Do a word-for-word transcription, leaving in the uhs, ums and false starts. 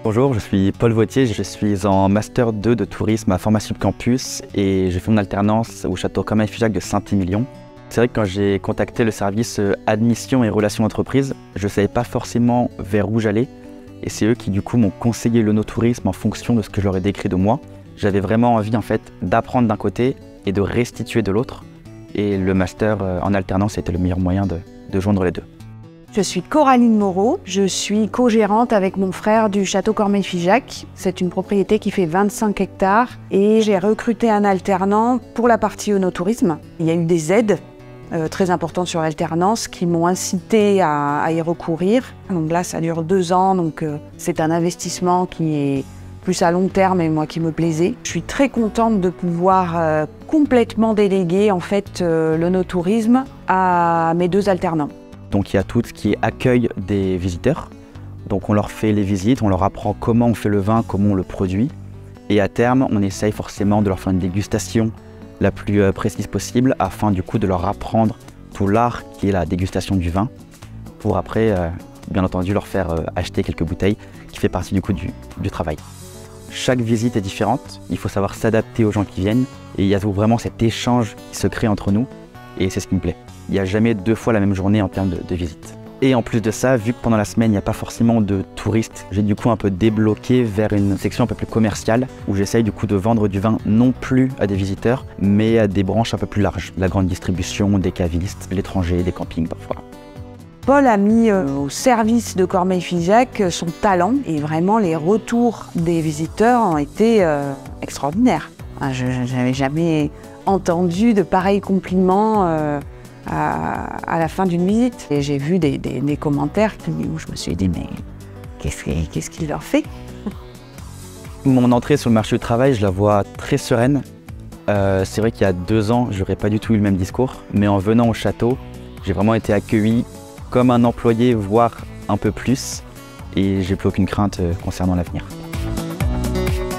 Bonjour, je suis Paul Vautier, je suis en Master deux de tourisme à Formation Campus et j'ai fait mon alternance au château Cormeilles-Figeac de Saint-Émilion. C'est vrai que quand j'ai contacté le service admission et relations entreprises, je ne savais pas forcément vers où j'allais et c'est eux qui du coup m'ont conseillé l'onotourisme en fonction de ce que je leur ai décrit de moi. J'avais vraiment envie en fait d'apprendre d'un côté et de restituer de l'autre et le master en alternance était le meilleur moyen de, de joindre les deux. Je suis Coraline Moreau, je suis co-gérante avec mon frère du château Cormeilles-Figeac. C'est une propriété qui fait vingt-cinq hectares et j'ai recruté un alternant pour la partie onotourisme. Il y a eu des aides euh, très importantes sur l'alternance qui m'ont incité à, à y recourir. Donc là, ça dure deux ans, donc euh, c'est un investissement qui est plus à long terme et moi qui me plaisait. Je suis très contente de pouvoir euh, complètement déléguer en fait euh, l'onotourisme à mes deux alternants. Donc il y a tout ce qui est accueil des visiteurs. Donc on leur fait les visites, on leur apprend comment on fait le vin, comment on le produit. Et à terme, on essaye forcément de leur faire une dégustation la plus précise possible afin du coup de leur apprendre tout l'art qui est la dégustation du vin pour après, euh, bien entendu, leur faire euh, acheter quelques bouteilles qui fait partie du coup du, du travail. Chaque visite est différente, il faut savoir s'adapter aux gens qui viennent et il y a vraiment cet échange qui se crée entre nous et c'est ce qui me plaît. Il n'y a jamais deux fois la même journée en termes de, de visite. Et en plus de ça, vu que pendant la semaine, il n'y a pas forcément de touristes, j'ai du coup un peu débloqué vers une section un peu plus commerciale où j'essaye du coup de vendre du vin non plus à des visiteurs, mais à des branches un peu plus larges. La grande distribution, des cavistes, l'étranger, des campings parfois. Paul a mis euh, au service de Cormeilles-Figeac son talent et vraiment les retours des visiteurs ont été euh, extraordinaires. Je n'avais jamais entendu de pareils compliments euh, À, à la fin d'une visite. Et j'ai vu des, des, des commentaires où je me suis dit, mais qu'est-ce qu'il qu'est-ce qu'il leur fait? Mon entrée sur le marché du travail, je la vois très sereine. Euh, c'est vrai qu'il y a deux ans, j'aurais pas du tout eu le même discours, mais en venant au château, j'ai vraiment été accueilli comme un employé, voire un peu plus, et j'ai plus aucune crainte concernant l'avenir.